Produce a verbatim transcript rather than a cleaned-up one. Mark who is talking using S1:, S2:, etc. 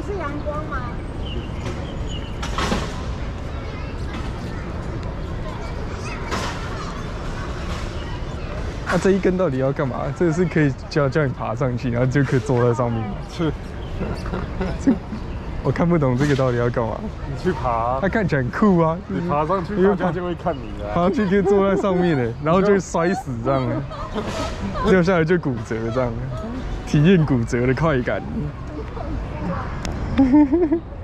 S1: 是阳光吗？
S2: 那、啊、这一根到底要干嘛？这个是可以叫叫你爬上去，然后就可以坐在上面吗？
S3: 去，
S2: 我看不懂这个到底要干嘛。
S3: 你去爬，
S2: 它看起来很酷啊！
S3: 你爬上去，大家就会看你了、啊。
S2: 爬上去可以坐在上面的，然后就会摔死这样，掉下来就骨折这样，体验骨折的快感。